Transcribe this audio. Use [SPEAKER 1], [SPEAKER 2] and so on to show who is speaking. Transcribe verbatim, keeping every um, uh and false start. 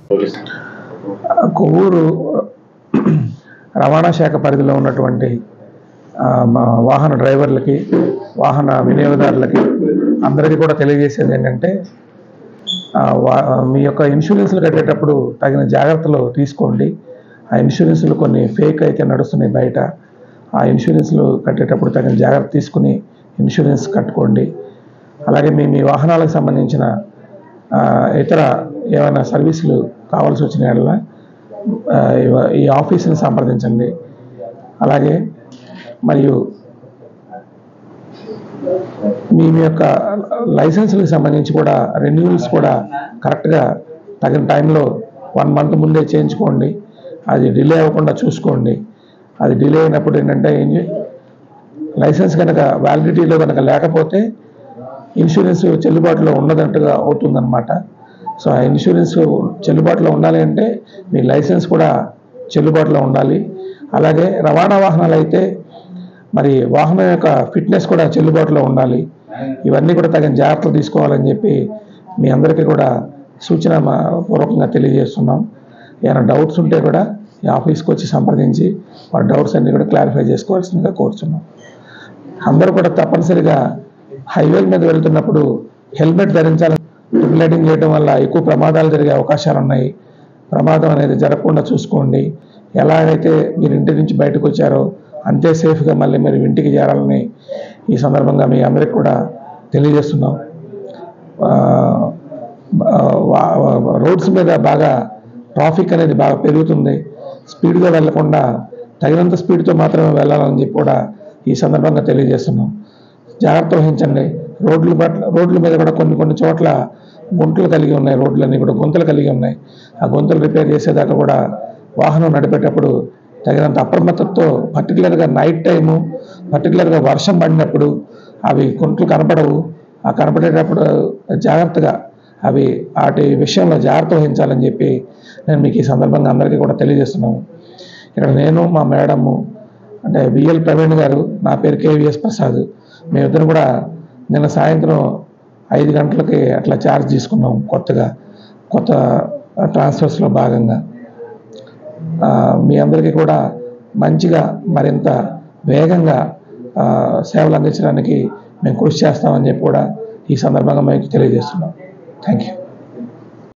[SPEAKER 1] కొవ్వూరు రవాణా శాఖ పరిధిలో ఉన్నటువంటి వాహన డ్రైవర్లకి, వాహన వినియోగదారులకి అందరికీ కూడా తెలియజేసేది ఏంటంటే, మీ యొక్క ఇన్సూరెన్స్లు కట్టేటప్పుడు తగిన జాగ్రత్తలు తీసుకోండి. ఆ ఇన్సూరెన్స్లు కొన్ని ఫేక్ అయితే నడుస్తున్నాయి బయట. ఆ ఇన్సూరెన్స్లు కట్టేటప్పుడు తగిన జాగ్రత్త తీసుకుని ఇన్సూరెన్స్ కట్టుకోండి. అలాగే మీ మీ వాహనాలకు సంబంధించిన ఇతర ఏమైనా సర్వీసులు కావాల్సి వచ్చిన యెడల ఈ ఆఫీస్ని సంప్రదించండి. అలాగే మరియు మీ మీ యొక్క లైసెన్స్లకు సంబంధించి కూడా రెన్యూవల్స్ కూడా కరెక్ట్గా తగిన టైంలో వన్ మంత్ ముందే చేయించుకోండి. అది డిలే అవ్వకుండా చూసుకోండి. అది డిలే అయినప్పుడు ఏంటంటే, లైసెన్స్ కనుక వ్యాలిడిటీలో కనుక లేకపోతే ఇన్సూరెన్స్ చెల్లుబాటులో ఉండదన్నట్టుగా అవుతుందన్నమాట. సో ఆ ఇన్సూరెన్స్ చెల్లుబాటులో ఉండాలి అంటే మీ లైసెన్స్ కూడా చెల్లుబాటులో ఉండాలి. అలాగే రవాణా వాహనాలు అయితే మరి వాహనం యొక్క ఫిట్నెస్ కూడా చెల్లుబాటులో ఉండాలి. ఇవన్నీ కూడా తగిన జాగ్రత్తలు తీసుకోవాలని చెప్పి మీ అందరికీ కూడా సూచన పూర్వకంగా తెలియజేస్తున్నాం. ఏమైనా డౌట్స్ ఉంటే కూడా ఈ ఆఫీస్కి వచ్చి సంప్రదించి వారి డౌట్స్ అన్నీ కూడా క్లారిఫై చేసుకోవాల్సిందిగా కోరుతున్నాం. అందరూ కూడా తప్పనిసరిగా హైవేల మీద వెళ్తున్నప్పుడు హెల్మెట్ ధరించాలని ట్రిపుల్ రైడింగ్ చేయడం వల్ల ఎక్కువ ప్రమాదాలు జరిగే అవకాశాలు ఉన్నాయి. ప్రమాదం అనేది జరగకుండా చూసుకోండి. ఎలాగైతే మీరు ఇంటి నుంచి బయటకు వచ్చారో అంతే సేఫ్గా మళ్ళీ మీరు ఇంటికి చేరాలని ఈ సందర్భంగా మీ అందరికి కూడా తెలియజేస్తున్నాం. రోడ్స్ మీద బాగా ట్రాఫిక్ అనేది బాగా పెరుగుతుంది. స్పీడ్గా వెళ్లకుండా తగినంత స్పీడ్తో మాత్రమే వెళ్ళాలని చెప్పి కూడా ఈ సందర్భంగా తెలియజేస్తున్నాం. జాగ్రత్త వహించండి. రోడ్లు పట్ల రోడ్ల మీద కూడా కొన్ని కొన్ని చోట్ల గుంటలు కలిగి ఉన్నాయి. రోడ్లన్నీ కూడా గుంతలు కలిగి ఉన్నాయి. ఆ గుంతలు రిపేర్ చేసేదాకా కూడా వాహనం నడిపేటప్పుడు తగినంత అప్రమత్తతో, పర్టికులర్గా నైట్ టైము, పర్టికులర్గా వర్షం పడినప్పుడు అవి గుంటలు కనపడవు. ఆ కనపడేటప్పుడు జాగ్రత్తగా అవి వాటి విషయంలో జాగ్రత్త వహించాలని చెప్పి నేను మీకు ఈ సందర్భంగా అందరికీ కూడా తెలియజేస్తున్నాను. ఇక్కడ నేను, మా మేడము అంటే విఎల్ ప్రవీణ్ గారు, నా పేరు కేవీఎస్ ప్రసాద్, మేమిద్దరం కూడా నిన్న సాయంత్రం ఐదు గంటలకి అట్లా ఛార్జ్ తీసుకున్నాం. కొత్తగా కొత్త ట్రాన్స్ఫర్స్లో భాగంగా మీ అందరికీ కూడా మంచిగా మరింత వేగంగా సేవలు అందించడానికి మేము కృషి చేస్తామని చెప్పి కూడా ఈ సందర్భంగా మీకు తెలియజేస్తున్నాం. Thank you.